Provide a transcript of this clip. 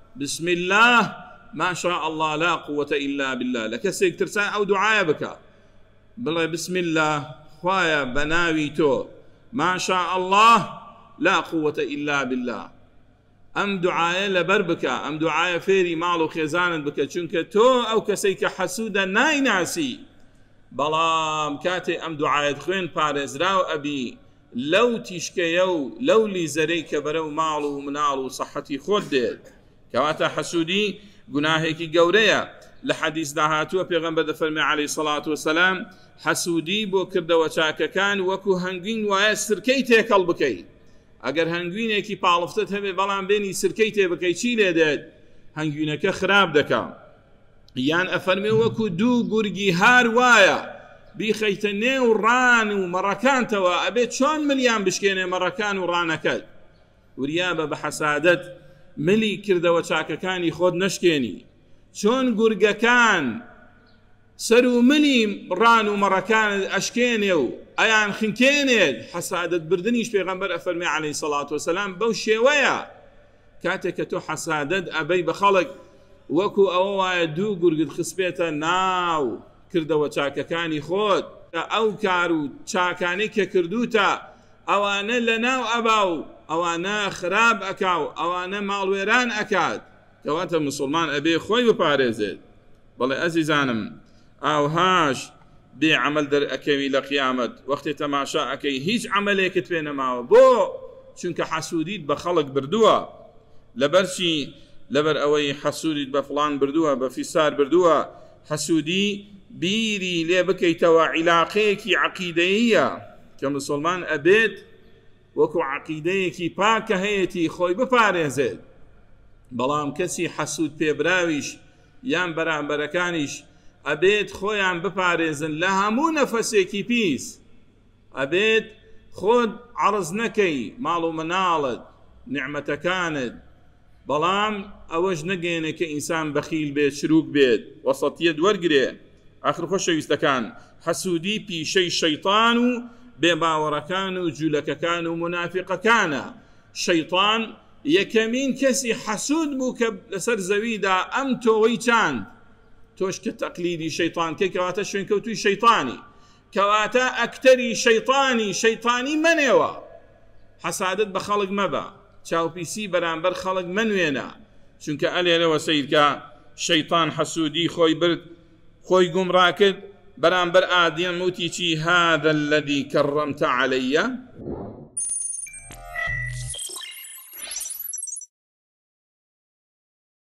بسم الله ما شاء الله لا قوة إلا بالله لكسيك ترسان أو دعاء بك بلا بسم الله خوايا بناوي تو ما شاء الله لا قوة إلا بالله أم دعاء لبربك أم دعاء فيري مالو خيزان بك چونك تو أو كسيك حسودا ناي ناسي بلام كاتي أم دعاء خوين بارزراو أبي لو تشكيو لو لي زريك برو مالو منالو صحتي خود كواتا حسودي گناهێکی گەورەیە لە حەدیث داهاتووە پێغەمبەر دەفەرمێ عەلەیهی سەڵات وسەلام حەسوودی بۆ کردەوە چاکەکان وەکو هەنگوین وایە سرکەی تێکەڵ بکەیت ئەگەر هەنگوینێکی پاڵفتت هەبێ بەڵام بێنی سرکەی تێ بکەیت چی لێ دێت هەنگوینەکە خراپ دەکا یان ئەفەرمێ وەکو دوو گورگی هار وایە بیخەیتە نێو ڕان و مەڕەکانتەوە ئەبێت چۆن ملیان بشکێنێ مەڕەکان و ڕانەکەت وریابە بە حەسادەت ملی کردەوە چاکەکانی خۆت نەشکێنی چۆن گورگەکان سەر و ملی ڕان و مەڕەکان ئەشکێنێ و ئەیان خنکێنێت حەسادەت بردنیش پێغەمبەر ئەفەرمێ عەلەیهی سەڵات وسەلام بەو شێوەیە کاتێک کە تۆ حەسادەت ئەبەی بە خەڵک وەکو ئەوە وایە دوو گورگت خسپێتە ناو کردەوە چاکەکانی خۆت ئەو کار و چاکانەی کە کردوتە ئەوانە لە ناو ئەبا و ئەوانە خراپ ئەکاو ئەوانە ماڵوێران ئەکات کەواتە مسلمان ئەبێ خۆی بپارێزێت بەڵێ ئەزیزانم ئاوهاش بێ عەمەل دەرئەکەوی لە قیامەت وەختی تەماشا ئەکەی هیچ عەمەلێکت پێ نەماوە بۆ چونکە حەسوودیت بە خەڵک بردووە لەبەرچی لەبەر ئەوەی حەسوودیت بە فڵان بردووە بە فیسار بردووە حەسوودی بیری لێ بکەیتەوە عیلاقەیەکی عەقیدەییە کە مسلمان ئەبێت وەکو عەقیدەیەکی پاکە هەیەی خۆی بپارێزێت بەڵام کەسی حەسوود پێبراویش یان بەرامبەرەکانیش ئەبێت خۆیان بپارێزن لە هەموو نەفەسێکی پیس ئەبێت خۆت عەرز نەکەی ماڵ و مناڵت نیعمەتەکانت بەڵام ئەوەش نەگەێنێ کە ئینسان بەخیل بێت شروک بێت وەسەطیەت وەرگرێ ئاخر خۆشەویستەکان حەسوودی پیشەی شەیطان و بێباوەڕەکان و جوولەکەکان و منافقەکانە شەیطان یەکەمین کەسی حەسوود بوو کە لەسەر زەویدا ئەم تۆوەی چاند تۆش کە تەقلیدی شەیطان کەی کەواتە شوێنکەوتووی شەیطانی کەواتە ئەکتەری شەیطانی منێوە حەسادت بە خەڵک مەبە چاوپیسی بەرامبەر خەڵک منوێنە چونکە ئەلێرەوە سەیرکە شەیطان حەسوودی خۆی برد خۆی گومڕا کرد بەرامبەر ئادەم وتی چی هذا الذي كرمت علي